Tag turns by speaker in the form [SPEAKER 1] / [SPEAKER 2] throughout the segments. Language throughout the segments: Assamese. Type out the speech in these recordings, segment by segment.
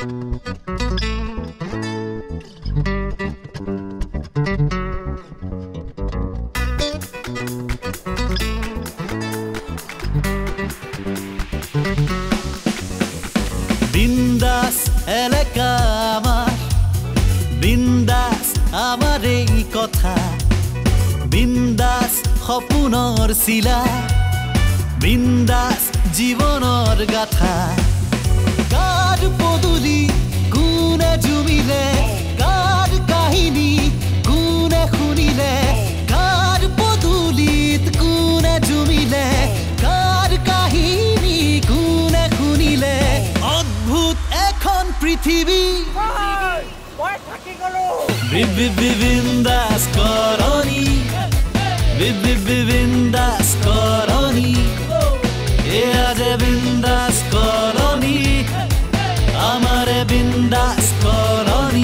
[SPEAKER 1] বিন্দাস এলাকা আমার বিন্দাস আমার এই কথা বিন্দাস সপোনৰ চিলা বিন্দাস জীৱনৰ গাথা গাৰ পদূলি কোনে জুমিলে গাৰ কাহিনী কোনে শুনিলে গাৰ পদূলিত কোনে জুমিলে গাৰ কাহিনী কোনে শুনিলে অদ্ভুত এখন পৃথিৱী বিন্দাস কৰনি বিন্দাস কৰনি এয়া যে বিন্দাস কৰনি আমাৰে বিন্দাস কৰনি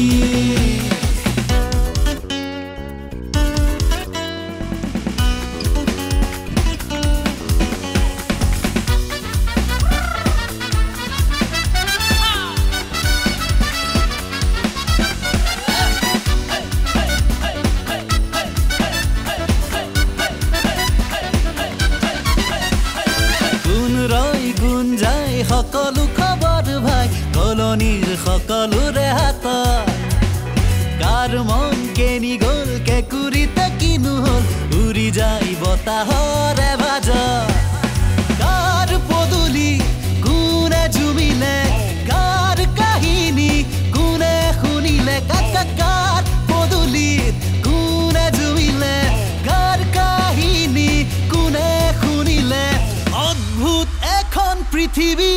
[SPEAKER 1] সকলো খবৰ ভাই কলনীৰ সকলোৰে হাতত কাৰ মন কেনি গ'ল কেঁকুৰিতে কিনো হ'ল উৰি যায় বতাহৰে ভাজত কাৰ পদূলি কোনে জুমিলে কাৰ কাহিনী কোনে শুনিলে কাৰ পদূলিত কোনে জুমিলে কাৰ কাহিনী কোনে শুনিলে অদ্ভুত এখন পৃথিৱী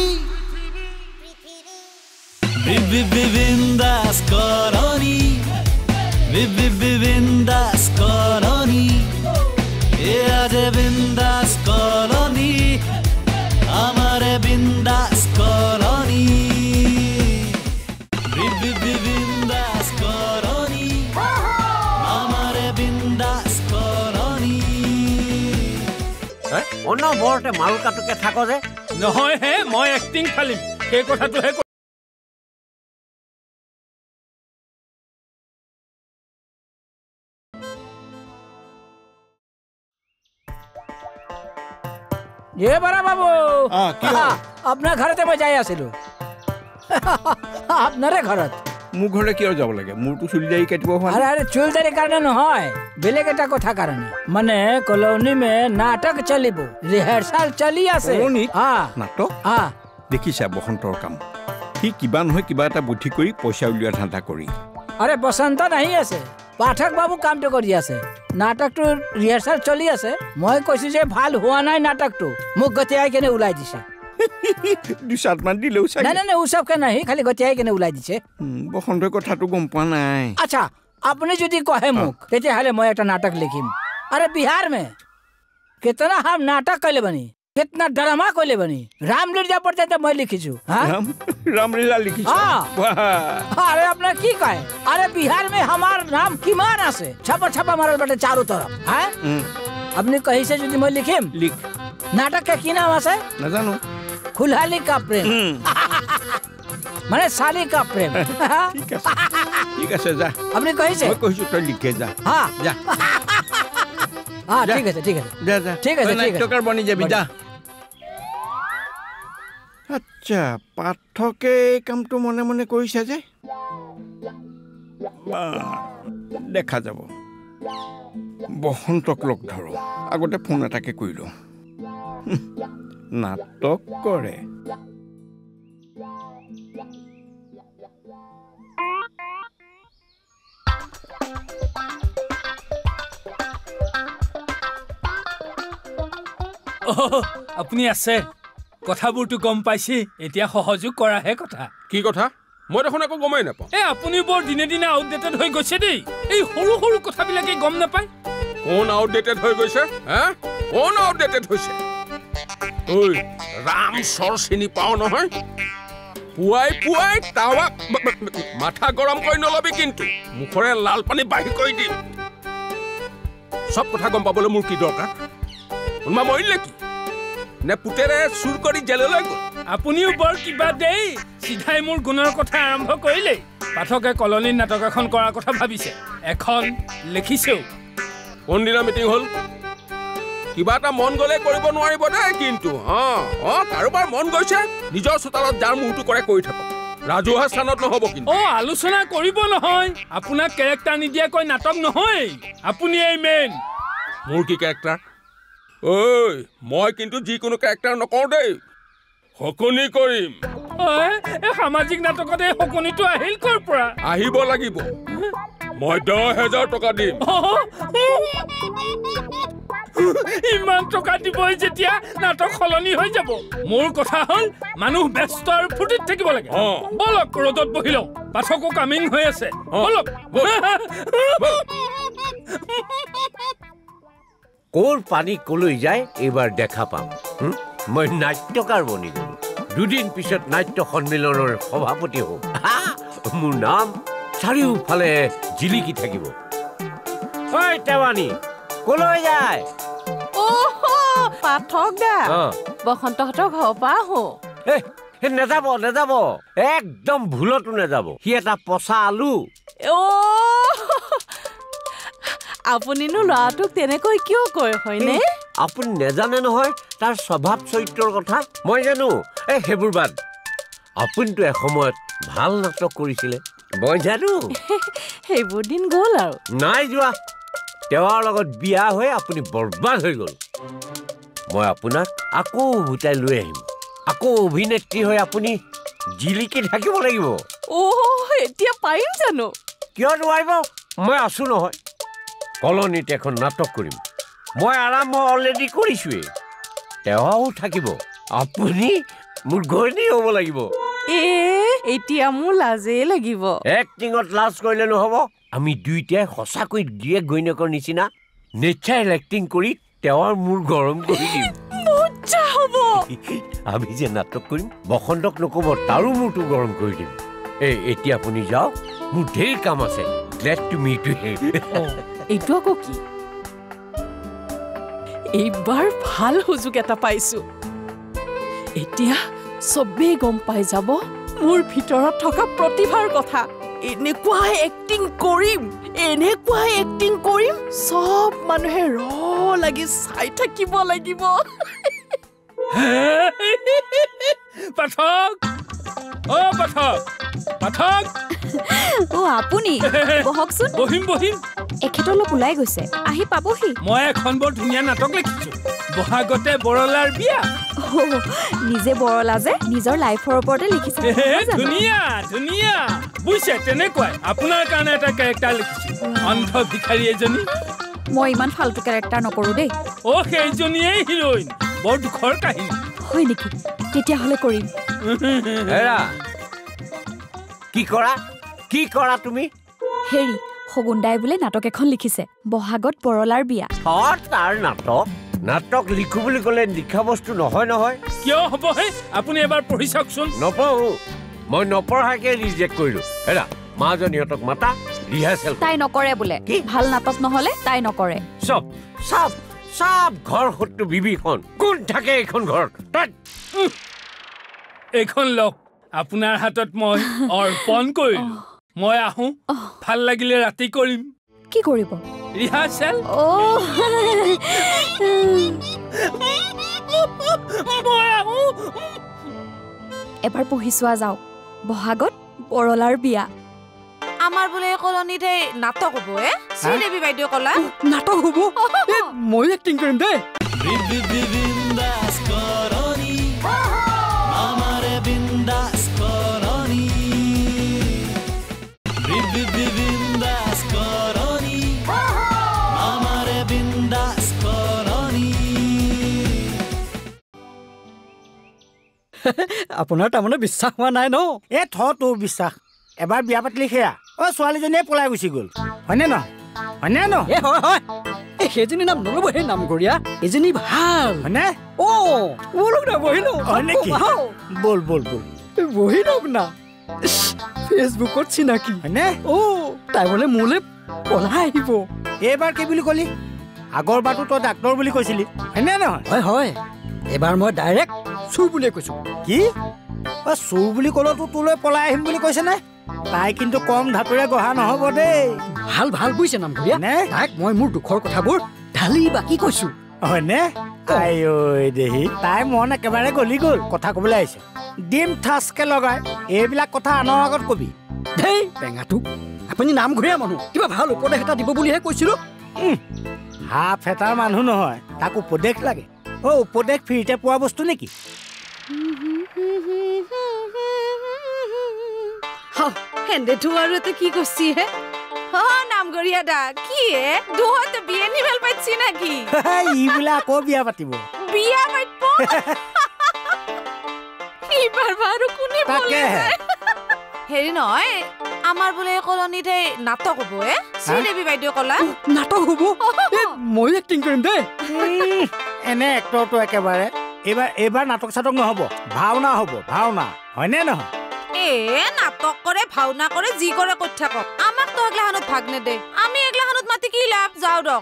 [SPEAKER 1] বিন্দাস কৰনি বিন্দাস কৰনি এয়া যে বিন্দাস কৰনি আমাৰে বিন্দাস কৰনি বিন্দাস কৰনি আমাৰে বিন্দাস কৰনি
[SPEAKER 2] অন্য বৰতে মাল কাটোকে থাক যে
[SPEAKER 3] নহয় হে মই এক্টিং খালিম সেই কথাটোহে
[SPEAKER 4] ये बड़ा बाबू अपना घरते मैं जाई आसिलो आपनारे घरत
[SPEAKER 5] মোৰ ঘৰলে কিয় যাব লাগে মোৰটো চুলি দাড়ি কাটিব হয়
[SPEAKER 4] अरे अरे चुल दाढ़ी कारण নহয় বেলেগ এটা কথা কাৰণে মানে কলোনী মে নাটক চলিব ৰিহাৰ্সাল চলি আছে
[SPEAKER 5] নাটক দেখিছা বসন্তৰ কাম সি কিবা নহয় কিবা এটা বুদ্ধি কৰি পইচা উলিওৱা ধান্দা কৰি
[SPEAKER 4] अरे বসন্ত নাহি আছে পাঠক বাবু কামটো কৰি আছে নাটকটো ৰিহাৰ্সাল চলি আছে মই কৈছো যে ভাল হোৱা নাই নাটকটো মোক গতিয়াই কেনে উলাই দিছে
[SPEAKER 5] দুসাতমান দিলেও চাই
[SPEAKER 4] নাই নাই উসবকে নাই খালি গতিয়াই কেনে উলাই দিছে
[SPEAKER 5] বসন্তৰ কথাটো গম পোৱা নাই
[SPEAKER 4] আচ্ছা আপুনি যদি কহে মোক তেতিয়াহলে মই একটা नाटक लिखिम अरे बिहार में कितना हम नाटक कैले बनी कितना ड्रामा कैले बनी रामलीला पड़ते तो मैं लिखिछु
[SPEAKER 5] रामलीला लिखिछु
[SPEAKER 4] अरे अपना की कहे अरे बिहार में हमार नाम किमान आसे छापा छापा मारल बाटे चारों तरफ हैं अपने कहीं से যদি मैं लिखिम
[SPEAKER 5] लिख
[SPEAKER 4] नाटक का की नाम आसे
[SPEAKER 5] ना जानो
[SPEAKER 4] खुलहाली का प्रेम माने साली का प्रेम
[SPEAKER 5] ठीक है जा
[SPEAKER 4] अपने कहीं से
[SPEAKER 5] मैं कहिछु तो लिखे जा
[SPEAKER 4] हां
[SPEAKER 5] जा
[SPEAKER 4] हां ठीक है
[SPEAKER 5] जा जा
[SPEAKER 4] ठीक है
[SPEAKER 5] नाटकर बनी जाबी जा আচ্ছা পাঠকে কামটো মনে মনে কৰিছে যে দেখা যাব বসন্তক লগ ধৰো আগতে ফোন এটাকে কৰিলো নাটক কৰে
[SPEAKER 3] আপুনি আছে কথাবোৰটো গম পাইছি এতিয়া সহযোগ কৰাহে কথা
[SPEAKER 6] কি কথা মই দেখোন একো গমই নাপাওঁ
[SPEAKER 3] আপুনি বৰ দিনে দিনে আউটডেটেড হৈ গৈছে দেই এই সৰু সৰু কথাবিলাকে গম নাপায়
[SPEAKER 6] কোন আউটডেটেড হৈ গৈছে কোন আউটডেটেড হৈছে ঐ ৰাম সৰ চিনি পাও নহয় পুৱাই তাৱা মাথা গৰম কৰি নলবি কিন্তু মুখৰে লাল পানী বাহি কৰি দিম সব কথা গম পাবলৈ মোৰ কি দৰকাৰ কোনবা মৰিলে কি নে পুতেৰে চুৰ কৰি জেললৈ গ'ল
[SPEAKER 3] আপুনিও বৰ কিবা দেই সিধাই মোৰ গুণৰ কথা আৰম্ভ কৰিলে পাঠকে কলনীৰ নাটক এখন কৰাৰ কথা ভাবিছে এখন লিখিছেও
[SPEAKER 6] কোনদিনা মিটিং হল কিবা এটা মন গলে কৰিব নোৱাৰিব দেই কিন্তু কাৰোবাৰ মন গৈছে নিজৰ চোতালত যাৰ মুহূৰ্ত কৰে কৰি থাকক ৰাজহুৱা স্থানত নহব কিন্তু
[SPEAKER 3] আলোচনা কৰিব নহয় আপোনাক কেৰেক্টাৰ নিদিয়াকৈ নাটক নহয় আপুনি এই মেইন
[SPEAKER 6] মোৰ কি কেৰেক্টাৰ ঐ মই কিন্তু যিকোনো কেৰেক্টাৰ নকৰো দেই হকনি কৰিম
[SPEAKER 3] এই সামাজিক নাটকত এই হকনিটো আহিল কৰ পৰা
[SPEAKER 6] আহিব লাগিব মই 10,000 টকা দিম
[SPEAKER 3] ইমান টকা দিবই যেতিয়া নাটক সলনি হৈ যাব মোৰ কথা হ'ল মানুহ ব্যস্ত আৰু ফুটিত থাকিব লাগে বলক ৰ'দত বহি লওঁ পাঠকো কামিং হৈ আছে বলক
[SPEAKER 2] কোৰ পানী কলৈ যায় এইবাৰ দেখা পাম মই নাট্যকাৰ বনি গলো দুদিন পিছত নাট্য সন্মিলনৰ সভাপতি হম মোৰ নাম চাৰিওফালে জিলিকি থাকিব ঐ টেৱানী কলৈ যায়
[SPEAKER 7] পাঠক দা বসন্তহঁতৰ ঘৰৰ পৰা আহোঁ
[SPEAKER 2] নেযাব একদম ভুলতো নেযাব সি এটা পচা আলু
[SPEAKER 7] আপুনিনো ল'ৰাটোক তেনেকৈ কিয় কয় হয়নে
[SPEAKER 2] আপুনি নেজানে নহয় তাৰ স্বভাৱ চৰিত্ৰৰ কথা মই জানো সেইবোৰ বাদ আপুনিতো এসময়ত ভাল নাটক কৰিছিলে মই জানো
[SPEAKER 7] সেইবোৰ দিন গ'ল আৰু
[SPEAKER 2] নাই যোৱা তেওঁৰ লগত বিয়া হৈ আপুনি বৰবাদ হৈ গ'ল মই আপোনাক আকৌ উভতাই লৈ আহিম আকৌ অভিনেত্ৰী হৈ আপুনি জিলিকি থাকিব লাগিব
[SPEAKER 7] এতিয়া পাৰিম জানো
[SPEAKER 2] কিয় নোৱাৰিব মই আছো নহয় কলনীত এখন নাটক কৰিম মই আৰম্ভ অলৰেডি কৰিছোৱেই তেওঁও থাকিব আপুনি মোৰ ঘৈণী হ'ব লাগিব
[SPEAKER 7] এতিয়া মোৰ লাজেই লাগিব
[SPEAKER 2] এক্টিঙত লাজ কৰিলে নহ'ব আমি দুইটাই সঁচাকৈ গিৰিয়েক ঘৈণীয়েকৰ নিচিনা নেচাৰেল এক্টিং কৰি তেওঁৰ মূৰ গৰম কৰি দিম আমি যে নাটক কৰিম বসন্তক নক'ব তাৰো মূৰটো গৰম কৰি দিম এতিয়া আপুনি যাওক মোৰ ঢেৰ কাম আছে গ্লেড টু মিট ইউ
[SPEAKER 7] এইটো আকৌ কি এইবাৰ ভাল সুযোগ এটা পাইছো এতিয়া চবেই গম পাই যাব মোৰ ভিতৰত থকা প্ৰতিভাৰ কথা এনেকুৱাই এক্টিং কৰিম সব মানুহে লাগি চাই থাকিব লাগিব
[SPEAKER 3] পাঠক
[SPEAKER 8] আপুনি বহকচোন
[SPEAKER 3] বহিম
[SPEAKER 8] এখেত অলপ ওলাই গৈছে আহি পাবহি
[SPEAKER 3] মই এখন বৰ ধুনীয়া নাটক লিখিছো বহাগতে বৰলাৰ বিয়া
[SPEAKER 8] নিজে বৰলা যে নিজৰ লাইফৰ ওপৰতে লিখিছে
[SPEAKER 3] ধুনীয়া বুজিছে তেনেকুৱাই আপোনাৰ কাৰণে এটা কেৰেক্টাৰ লিখিছো অন্ধ ভিখাৰী এজনী
[SPEAKER 8] মই ইমান ফাল্টু কেৰেক্টাৰ নকৰো দেই
[SPEAKER 3] সেইজনীয়েই হিৰোইন বৰ দুখৰ কাহিনী
[SPEAKER 8] হয় নেকি তেতিয়াহ'লে কৰিম
[SPEAKER 2] কি কৰা তুমি
[SPEAKER 8] হেৰি সগুন্দাই বোলে নাটক এখন লিখিছে বহাগত বৰলাৰ বিয়া
[SPEAKER 2] তাৰ নাটক লিখো বুলি ক'লে লিখা বস্তু নহয়
[SPEAKER 3] কিয় হ'ব আপুনি এবাৰ পঢ়ি চাওকচোন
[SPEAKER 2] নপঢ়ো মই নপঢ়াকে ৰিজেক্ট কৰিলো হেৰা মাজনীহঁতক মাতা ৰিহাৰ্চেল
[SPEAKER 8] তাই নকৰে বোলে ভাল নাটক নহ'লে তাই নকৰে
[SPEAKER 2] সব ঘৰ শত্ৰু বিবিখন কোন থাকে এইখন ঘৰ
[SPEAKER 3] এইখন লওক আপোনাৰ হাতত মই অৰ্পণ কৰিলো মই আহোঁ ভাল লাগিলে ৰাতি কৰিম
[SPEAKER 8] কি কৰিব
[SPEAKER 3] ৰিহাৰ্চেল
[SPEAKER 8] এবাৰ পঢ়ি চোৱা যাওক বহাগত বৰলাৰ বিয়া
[SPEAKER 7] আমাৰ বোলে কলনীত নাটক হ'ব শ্ৰীদেৱী বাইদেউ কলা
[SPEAKER 4] নাটক হ'ব মই এক্টিং কৰিম দেই
[SPEAKER 1] বিন্দাস করনি আমারে বিন্দাস করনি বিন্দাস করনি আমারে বিন্দাস করনি
[SPEAKER 4] আপোনাৰ তাৰমানে বিশ্বাস হোৱা নাই ন
[SPEAKER 9] তোৰ বিশ্বাস এবাৰ বিয়া পাতিলি সেয়া ছোৱালীজনীয়ে পলাই গুচি গ'ল হয়নে ন
[SPEAKER 4] হয় সেইজনী নাম নল'ব সেই নামঘৰীয়া এজনী ভাল
[SPEAKER 9] হয়নে
[SPEAKER 4] বলক না বহিলো
[SPEAKER 9] হয় নেকি বল
[SPEAKER 4] বহি লওক না ফেচবুকত চিনাকি
[SPEAKER 9] হয়নে
[SPEAKER 4] তাই বোলে মোলৈ পলাই আহিব
[SPEAKER 9] এইবাৰ কি বুলি ক'লি আগৰবাৰতো তই ডাক্তৰ বুলি কৈছিলি হয়নে নহয়
[SPEAKER 4] হয় এবাৰ মই ডাইৰেক্ট
[SPEAKER 10] চুৰ বুলিয়ে কৈছো
[SPEAKER 9] কি চুৰ বুলি ক'লেতো তোলৈ পলাই আহিম বুলি কৈছে নে তাই কিন্তু কম ধাতুৰে গঢ়া নহ'ব দেই
[SPEAKER 10] ভাল ভাল বুজিছে নামঘৰীয়া তাইক মই মোৰ দুখৰ কথাবোৰ ঢালি বাকি কৈছো
[SPEAKER 9] হয়নে আই ঐ দেহি তাই মন একেবাৰে গলি গ'ল কথা ক'বলৈ আহিছে ডিম ঠাচকে লগাই এইবিলাক কথা আনৰ আগত কবি
[SPEAKER 10] ধেই টেঙাটো আপুনি নামঘৰীয়া মানুহ কিবা ভাল উপদেশ এটা দিব বুলিহে কৈছিলো
[SPEAKER 9] হাফ এটাৰ মানুহ নহয় তাক উপদেশ লাগে উপদেশ ফ্ৰীতে পোৱা বস্তু নেকি
[SPEAKER 7] হেন্দেটো আৰু এটা কি কৈছি হে নামঘৰীয়া দা কি হে দুহতে বিয়ে নিবেল পাইছি নাকি
[SPEAKER 9] ই বোলে আকৌ বিয়া পাতিব
[SPEAKER 7] বিয়া পাতিব এইবাৰ বাৰু কোনে
[SPEAKER 9] তাকে
[SPEAKER 7] হেৰি নহয় আমাৰ বোলে কলনীত নাটক হ'ব শ্ৰীদেৱী বাইদেউ কলা
[SPEAKER 10] নাটক হ'ব মই এক্টিং কৰিম দেই
[SPEAKER 9] এনে এক্টৰটো একেবাৰে এইবাৰ নাটক চাটক নহ'ব ভাওনা হ'ব ভাওনা হয়নে নহয়
[SPEAKER 7] নাটক কৰে ভাওনা কৰে যি কৰে কৈ থাকক আমাক তো এগলাখানত ভাগ নেদে আমি এগলাখানত মাতি কি লাভ যাওঁ দক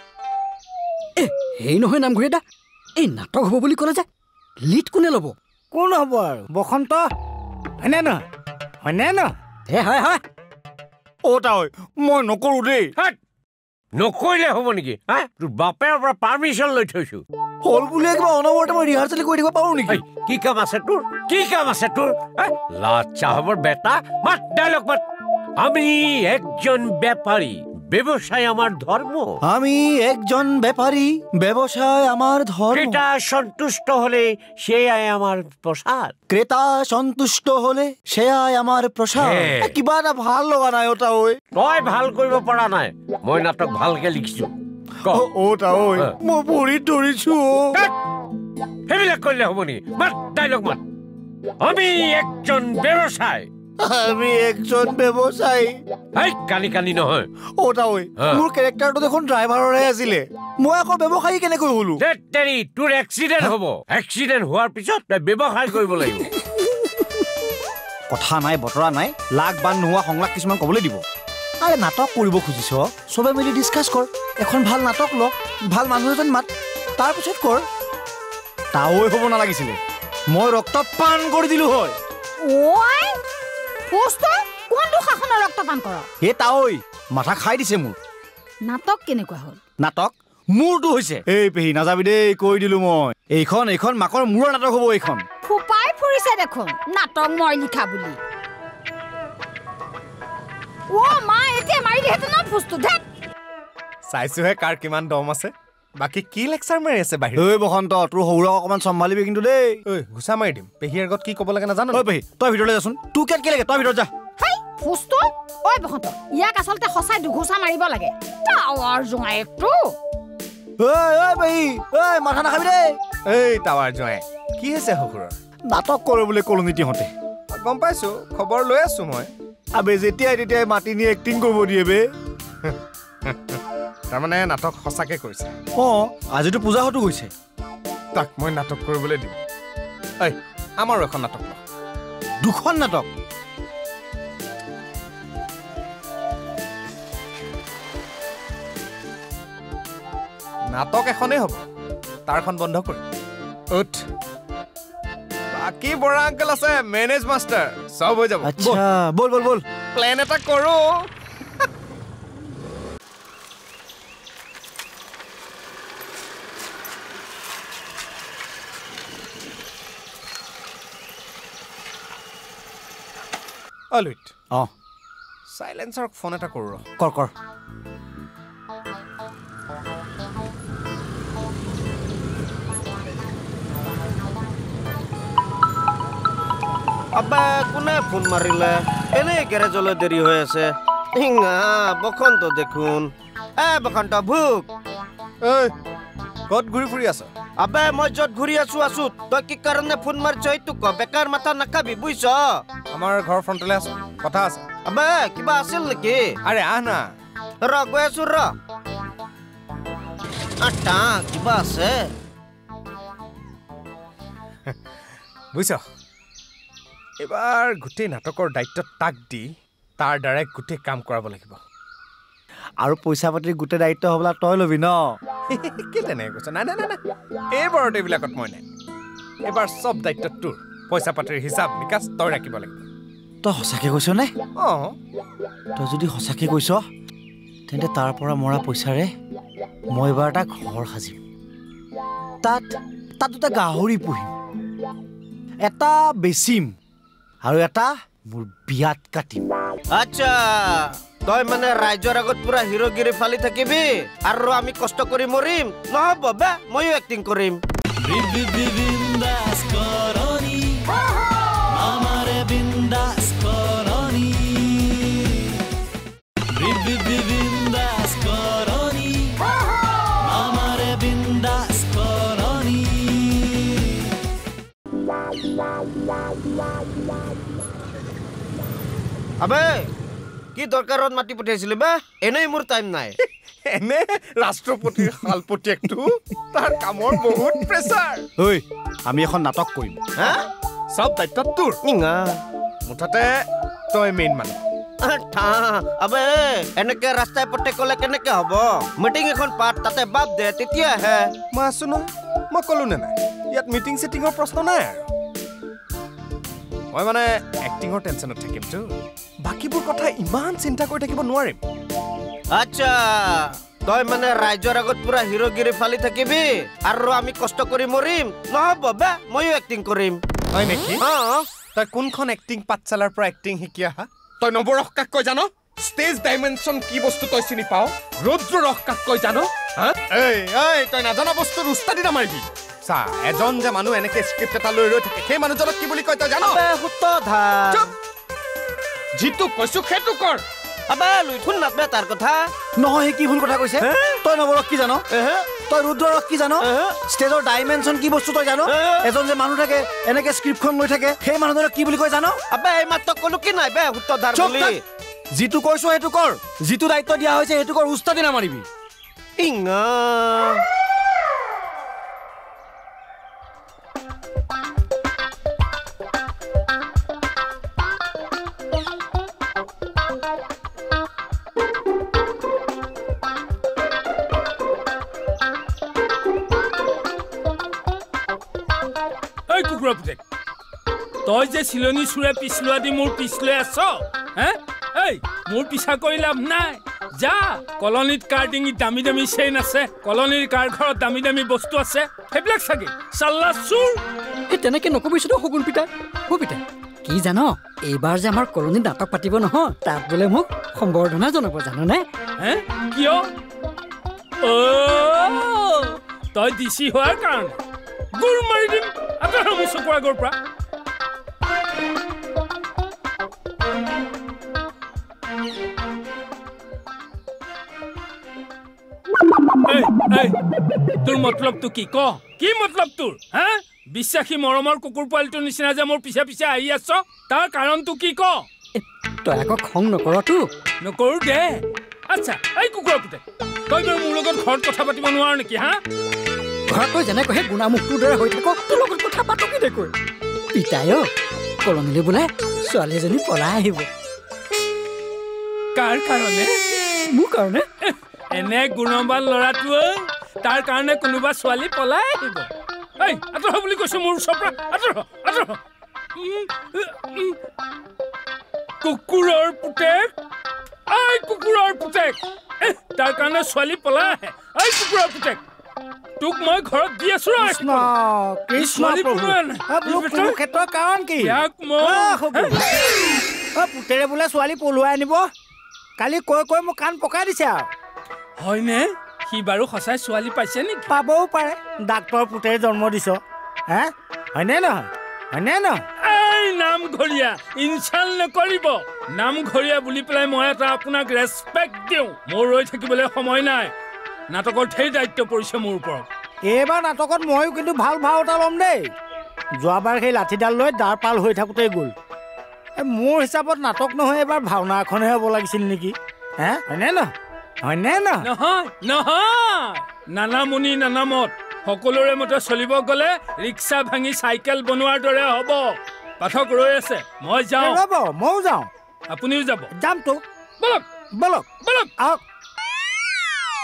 [SPEAKER 10] এই নহয় নামঘৰীয়া দা এই নাটক হ'ব বুলি ক'লে যে লিড কোনে ল'ব
[SPEAKER 9] কোন হ'ব আৰু বসন্ত হয়নে নহয় হয়নে নহয়
[SPEAKER 10] হয় হয়
[SPEAKER 5] তাই মই নকৰোঁ দেই
[SPEAKER 2] নকৰিলে হ'ব নেকি তোৰ বাপেৰ পৰা পাৰ্মিশ্যন লৈ থৈছো
[SPEAKER 5] হ'ল বুলিয়ে কিবা অনবৰতে মই ৰিহাৰ্চেল কৰি দিব পাৰোঁ নেকি
[SPEAKER 2] কি কাম আছে তোৰ লাচ্চা হবৰ বেটা মাত ডাইলগ মাত আমি একজন ব্যাপারী ব্যবসায় আমার ধর্ম
[SPEAKER 11] আমি একজন ব্যাপারী ব্যবসায় আমার ধর্ম
[SPEAKER 2] ক্রেতা সন্তুষ্ট হলে সেয়াই আমার প্রসাদ
[SPEAKER 11] ক্রেতা সন্তুষ্ট হলে সেয়াই আমার প্রসাদ কিবা এটা ভাল লগা নাই ওটা ওই
[SPEAKER 2] তই ভাল কৰিব পৰা নাই মই নাটক ভালকে লিখিছো
[SPEAKER 11] ওটা ওই মই ভৰিত ধৰিছো
[SPEAKER 2] সেইবিলাক কৰিলে হ'ব নেকি মাত ডাইলগ মাত আমি একজন ব্যৱসায়
[SPEAKER 11] আমি একজন ব্যৱসায়ী
[SPEAKER 2] কানি কানি নহয়
[SPEAKER 11] ওটা ওই মোৰ কেৰেক্টাৰটো দেখোন ড্ৰাইভাৰৰে আছিলে মই আকৌ ব্যৱসায়ী কেনেকৈ হলো
[SPEAKER 2] তেৰি তোৰ এক্সিডেণ্ট হ'ব এক্সিডেণ্ট হোৱাৰ পিছত তই ব্যৱসায় কৰিব লাগিব
[SPEAKER 11] কথা নাই বতৰা নাই লাগ বান নোহোৱা সংলাপ কিছুমান ক'বলৈ দিব আৰে নাটক কৰিব খুজিছ চবে মিলি ডিছকাছ কৰ এখন ভাল নাটক ল ভাল মানুহ এজন মাত তাৰপিছত কৰ তাৱৈ হ'ব নালাগিছিলে মই ৰক্তপান কৰি দিলো হয়
[SPEAKER 12] কোনটো শাসনৰ ৰক্তপান কৰ
[SPEAKER 11] তাৱৈ মাথা খাই দিছে মোৰ
[SPEAKER 12] নাটক কেনেকুৱা হ'ল
[SPEAKER 11] নাটক মোৰটো হৈছে এই পেহী নাযাবি দেই কৈ দিলো মই এইখন মাকৰ মূৰৰ নাটক হ'ব এইখন
[SPEAKER 12] ফুপাই ফুৰিছে দেখোন নাটক মই লিখা বুলি মা এতিয়া মাৰি দিহেতো না ফুচটো ধেত
[SPEAKER 13] চাইছোহে কাৰ কিমান দম আছে বাকি কি লেকচাৰ মাৰি আছে বাহিৰ
[SPEAKER 11] ঐ বসন্ত তোৰ সৌৰক অকমান চম্ভালিবি কিন্তু দেই
[SPEAKER 13] ঐ ঘুচা মাৰি দিম পেহীৰ আগত কি ক'ব লাগে নাজানো
[SPEAKER 11] ঐ পেহী তই ভিতৰলৈ যাচোন তোৰ কেত কি লাগে তই ভিতৰত যা
[SPEAKER 12] ফুচটো ঐ বসন্ত ইয়াক আচলতে সঁচাই দুঘোচা মাৰিব লাগে টাৱাৰ জোঙাই একটো
[SPEAKER 11] ঐ পেহী মাথা নাখাবি দেই
[SPEAKER 13] এই টাৱাৰ জোঁৱাই কি হৈছে শহুৰৰ
[SPEAKER 11] নাটক কৰে বোলে কলনীতিহঁতে
[SPEAKER 13] গম পাইছো খবৰ লৈ আছো মই
[SPEAKER 11] আবে যেতিয়াই তেতিয়াই মাতি নি এক্টিং কৰিব দিয়ে বে
[SPEAKER 13] তাৰমানে নাটক সঁচাকে কৰিছে
[SPEAKER 11] আজিতো পূজাহঁতো গৈছে
[SPEAKER 13] তাক মই নাটক কৰিবলৈ দিম আমাৰো এখন নাটক
[SPEAKER 11] দুখন নাটক
[SPEAKER 13] নাটক এখনেই হ'ব তাৰখন বন্ধ কৰিম উঠ বাকী বৰা আংকেল আছে মেনেজ মাষ্টাৰ সব হৈ যাব
[SPEAKER 11] আচ্ছা বল বল বল
[SPEAKER 13] প্লেন এটা কৰো অলুইট সাইলেন্সাৰক ফোন এটা কৰো
[SPEAKER 11] কৰ
[SPEAKER 14] আব্বা কোনে ফোন মাৰিলে এনে গেৰেজলৈ দেৰি হৈ আছে বসন্ত দেখোন বসন্ত ভোক
[SPEAKER 13] ক'ত ঘূৰি ফুৰি আছ
[SPEAKER 14] আব্বা মই য'ত ঘূৰি আছো তই কি কাৰণে ফোন মাৰিছ এইটো ক বেকাৰ মাথা নাখাবি বুজিছ
[SPEAKER 13] আমাৰ ঘৰ ফ্ৰণ্টলৈ আছো কথা আছে
[SPEAKER 14] আব্বা কিবা আছিল নেকি
[SPEAKER 13] আৰে আহ না
[SPEAKER 14] গৈ আছো আটা কিবা আছে
[SPEAKER 13] বুজিছ এবাৰ গোটেই নাটকৰ দায়িত্ব তাক দি তাৰ দ্বাৰাই গোটেই কাম কৰাব লাগিব
[SPEAKER 11] আৰু পইচা পাতিৰ গোটেই দায়িত্ব হ'বলা তই ল'বি ন
[SPEAKER 13] কি তেনেকৈ কৈছ নাই এইবাৰত এইবিলাকত মই নাই এবাৰ চব দায়িত্ব তোৰ পইচা পাতিৰ হিচাপ নিকাচ তই ৰাখিব লাগিব
[SPEAKER 11] তই সঁচাকৈ কৈছ নে তই যদি সঁচাকৈ কৈছ তেন্তে তাৰ পৰা মৰা পইচাৰে মই এবাৰ এটা ঘৰ সাজিম তাত দুটা গাহৰি পুহিম এটা বেচিম আৰু এটা মোৰ বিয়াত কাটিম
[SPEAKER 14] আচ্ছা তই মানে ৰাইজৰ আগত পুৰা হিৰোগিৰি ফালি থাকিবি আৰু আমি কষ্ট কৰি মৰিম নহ'ব বে ময়ো এক্টিং কৰিম
[SPEAKER 1] বিন্দাস করনি আমারে বিন্দাস করনি বিন্দাস করনি আমারে বিন্দাস করনি
[SPEAKER 14] আবে কি দৰকাৰত মাতি পঠাইছিলি বে এনেই মোৰ টাইম নাই
[SPEAKER 13] এনে ৰাষ্ট্ৰপতিৰ শালপতীয়েকটো তাৰ কামৰ বহুত প্ৰেছাৰ
[SPEAKER 11] ঐ আমি এখন নাটক কৰিম
[SPEAKER 13] চব দায়িত্ব তোৰ মুঠতে তই মেইন মানুহ
[SPEAKER 14] আবে এনেকে ৰাস্তাই পথে ক'লে কেনেকে হ'ব মিটিং এখন পাত তাতে বাদ দে তেতিয়াহে
[SPEAKER 13] মই আছো নহয় মই ক'লো নে নাই ইয়াত মিটিং চিটিঙৰ প্ৰশ্ন নাই আৰু মই মানে এক্টিঙৰ টেনশ্যনত থাকিমতো বাকীবোৰ কথা ইমান চিন্তা কৰি থাকিব নোৱাৰিম
[SPEAKER 14] আচ্ছা তই মানে ৰাইজৰ আগত পুৰা হিৰোগিৰি ফালি থাকিবি আৰু আমি কষ্ট কৰি মৰিম নহ'ব বে ময়ো এক্টিং কৰিম
[SPEAKER 13] হয় নেকি তই কোনখন এক্টিং পাঠশালাৰ পৰা এক্টিং শিকি আহা তই নৱৰস কাক কৈ জান ষ্টেজ ডাইমেনশ্যন কি বস্তু তই চিনি পাও ৰৌদ্ৰ ৰস কাক কৈ জান তই নাজানা বস্তুৰ উস্তাদি নামাৰিবি চা এজন যে মানুহ এনেকে স্ক্ৰিপ্ট এটা লৈ ৰৈ থাকে সেই মানুহজনক কি বুলি কয় তই জান যিটো কৈছো সেইটো কৰ
[SPEAKER 14] আবে লুইথুন নাচবে তাৰ কথা
[SPEAKER 11] নহয় কি ভুল কথা কৈছে তই নৱৰস কি জান তই ৰুদ্ৰৰস কি জান ষ্টেজৰ ডাইমেনশ্যন কি বস্তু তই জান এজন যে মানুহ থাকে এনেকে স্ক্ৰিপ্টখন লৈ থাকে সেই মানুহজনক কি বুলি কয় জান
[SPEAKER 14] আবে এই মাত্ৰ ক'লো কি নাই বে সূত্ৰধাৰ বুলি
[SPEAKER 11] যিটো কৈছো সেইটো কৰ যিটো দায়িত্ব দিয়া হৈছে সেইটো কৰ উস্তাদি নামাৰিবি
[SPEAKER 14] ইঙা
[SPEAKER 3] তই যে চিলনী চুৰে পিছলোৱা দি মোৰ পিছলৈ আছ এই মোৰ পিছা কৰি লাভ নাই যা কলনীত কাৰ ডিঙিত দামী দামী চেইন আছে কলনীৰ কাৰ ঘৰত দামী দামী বস্তু আছে সেইবিলাক চাগে চাল্লা চুৰ
[SPEAKER 10] তেনেকে নকবিছো সগুন পিতা কি জান এইবাৰ যে আমাৰ কলনীত নাটক পাতিব নহয় তাত বোলে মোক সম্বৰ্ধনা জনাব জাননে
[SPEAKER 3] কিয় তই দিছি হোৱাৰ কাৰণে গুৰ মাৰি দিম আঁতৰ মোৰ চকুৰ আগৰ পৰা তোৰ মতলবটো কি ক কি মতলব তোৰ বিশ্বাসী মৰমৰ কুকুৰ পোৱালিটোৰ নিচিনা যে মোৰ পিছে পিছে আহি আছ তাৰ কাৰণটো কি ক
[SPEAKER 10] তই আকৌ খং নকৰতো
[SPEAKER 3] নকৰো দে আচ্ছা এই কুকুৰৰ পুতেক তই বাৰু মোৰ লগত ঘৰত কথা পাতিব নোৱাৰ নেকি
[SPEAKER 10] ঘৰত তই যেনেকৈ সেই গুণামুখটোৰ দৰে হৈ থাক তোৰ লগত কথা পাতো কেনেকৈ পিতাই কলনীলৈ বোলে ছোৱালী এজনী পলাই আহিব
[SPEAKER 3] কাৰ কাৰণে
[SPEAKER 10] মোৰ কাৰণে
[SPEAKER 3] এনে গুণবান ল'ৰাটো তাৰ কাৰণে কোনোবা ছোৱালী পলাই আহিব এই আঁতৰ বুলি কৈছো মোৰ ওচৰৰ পৰা আঁতৰ কুকুৰৰ পুতেক এই কুকুৰৰ পুতেক তাৰ কাৰণে ছোৱালী পলাই আহে এই কুকুৰৰ পুতেক তোক মই ঘৰত দি আছো
[SPEAKER 9] পুতেৰে বোলে ছোৱালী পলুৱাই আনিব কালি কৈ কৈ মোক কাণ পকাই দিছে আৰু
[SPEAKER 3] হয়নে সি বাৰু সঁচাই ছোৱালী পাইছে নেকি
[SPEAKER 9] পাবও পাৰে ডাক্তৰ পুতেৰে জন্ম দিছ হয়নে নহয়
[SPEAKER 3] এই নামঘৰীয়া ইনচাল নকৰিব নামঘৰীয়া বুলি পেলাই মই এটা আপোনাক ৰেচপেক্ট দিওঁ মোৰ ৰৈ থাকিবলৈ সময় নাই নাটকৰ ঢেৰ দায়িত্ব পৰিছে মোৰ ওপৰত
[SPEAKER 9] এইবাৰ নাটকত ময়ো কিন্তু ভাল ভাও এটা ল'ম দেই যোৱাবাৰ সেই লাঠিডাল লৈ দাৰ পাল হৈ থাকোঁতেই গ'ল মোৰ হিচাপত নাটক নহয় এবাৰ ভাওনা এখনহে হ'ব লাগিছিল নেকি হয়নে
[SPEAKER 3] নহয় নানামুনি নানামত সকলোৰে মতে চলিব গ'লে ৰিক্সা ভাঙি চাইকেল বনোৱাৰ দৰে হ'ব পাঠক ৰৈ আছে মই যাওঁ
[SPEAKER 9] ময়ো যাওঁ
[SPEAKER 3] আপুনিও যাব
[SPEAKER 9] যামতো
[SPEAKER 3] বলক
[SPEAKER 9] আহক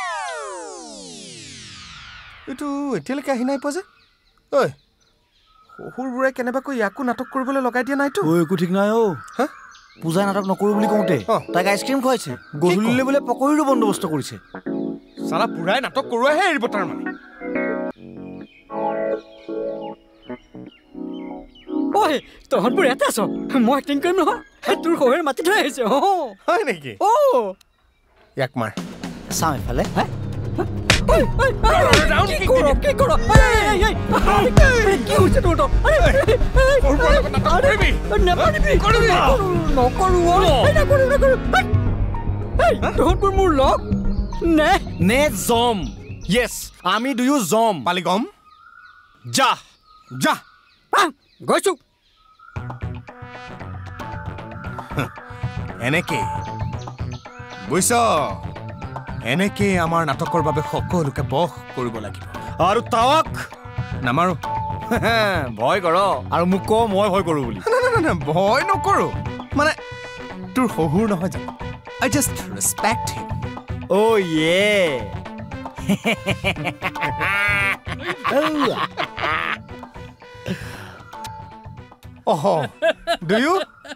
[SPEAKER 13] এইটো এতিয়ালৈকে আহি নাই পোৱা যে ঐ শহুৰবোৰে কেনেবাকৈ ইয়াকো নাটক কৰিবলৈ লগাই দিয়া নাইতো
[SPEAKER 11] একো ঠিক নাই পূজাই নাটক নকৰোঁ বুলি কওঁতে তাইক আইচক্ৰীম খুৱাইছে গধূলিলৈ বোলে পকৰীৰো বন্দোবস্ত কৰিছে
[SPEAKER 13] চালা পুৰাই নাটক কৰোৱাহে এৰিব তাৰ মানে
[SPEAKER 10] ঐ তহঁতবোৰ ইয়াতে আছ মই এক্টিং কৰিম নহয় তোৰ শহুৰে মাতি থৈ আহিছে
[SPEAKER 13] হয় নেকি ইয়াক মাৰ
[SPEAKER 11] চাওঁ এফালে
[SPEAKER 10] তহঁতবোৰ মোৰ লগ
[SPEAKER 11] নে জম য়েছ আমি দুয়ো জম
[SPEAKER 13] পালি গম যা যা
[SPEAKER 10] গৈছো
[SPEAKER 13] এনেকে বুইছ এনেকে আমাৰ নাটকৰ বাবে সকলোকে বস কৰিব লাগিব
[SPEAKER 11] আৰু তাৱক
[SPEAKER 13] নামাৰো
[SPEAKER 11] ভয় কৰ আৰু মোক ক মই ভয় কৰোঁ বুলি
[SPEAKER 13] ভয় নকৰোঁ মানে তোৰ শহুৰ নহয় জানো I just respect him.
[SPEAKER 11] Oh yeah.
[SPEAKER 13] Oh, do you?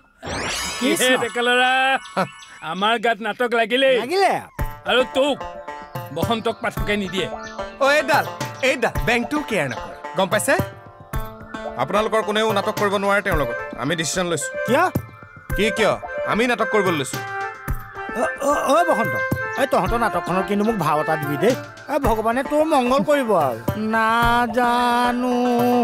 [SPEAKER 3] আমাৰ গাত নাটক লাগিলে আৰু তোক বসন্তক পাঠকে নিদিয়ে
[SPEAKER 13] এইডাল বেংকটো কেয়াৰ নকৰে গম পাইছে আপোনালোকৰ কোনেও নাটক কৰিব নোৱাৰে তেওঁৰ লগত আমি ডিচিশ্যন লৈছোঁ কিয় আমি নাটক কৰিবলৈ লৈছোঁ
[SPEAKER 9] বসন্ত তহঁতৰ নাটকখনৰ কিন্তু মোক ভাও এটা দিবি দেই ভগৱানে তোৰ মংগল কৰিব আৰু নাজানো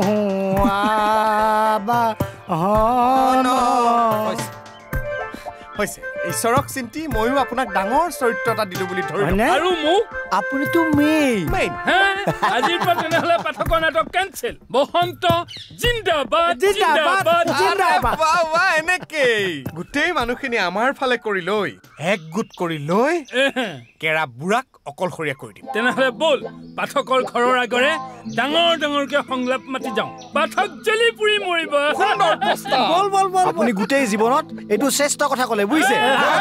[SPEAKER 13] হৈছে ঈশ্বৰক চিন্তি ময়ো আপোনাক ডাঙৰ চৰিত্ৰ এটা দিলো বুলি ধৰিলো
[SPEAKER 3] আৰু মোক
[SPEAKER 11] আপুনিতো মেইন
[SPEAKER 3] আজিৰ পৰা তেনেহ'লে পাঠকৰ নাটক কেঞ্চেল বসন্ত জিন্দাবাদ জিন্দাবাদ
[SPEAKER 13] জিন্দাবাদ এনেকেই গোটেই মানুহখিনি আমাৰ ফালে কৰি লৈ একগোট কৰি লৈ কেৰা বুঢ়াক অকলশৰীয়া কৰি দিম
[SPEAKER 3] তেনেহ'লে বল পাঠকৰ ঘৰৰ আগৰে ডাঙৰ ডাঙৰকে সংলাপ মাতি যাওঁ পাঠক জ্বলি পুৰি মৰিব
[SPEAKER 11] আপুনি গোটেই জীৱনত এইটো শ্ৰেষ্ঠ কথা ক'লে বুজিছে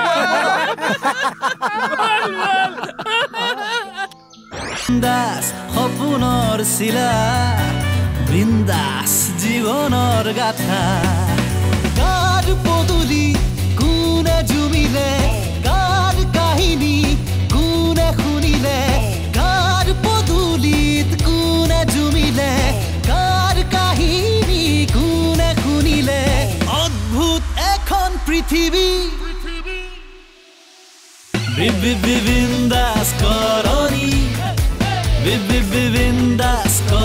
[SPEAKER 1] বিন্দাস সপোনৰ চিলা বিন্দাস জীৱনৰ গাথা কাৰ পদূলি কোনে জুমিলে কাৰ কাহিনী কোনে শুনিলে কাৰ পদূলিত কোনে জুমিলে কাৰ কাহিনী কোনে শুনিলে অদ্ভুত এখন পৃথিৱী বিন্দাস কৰনি বিন্দাস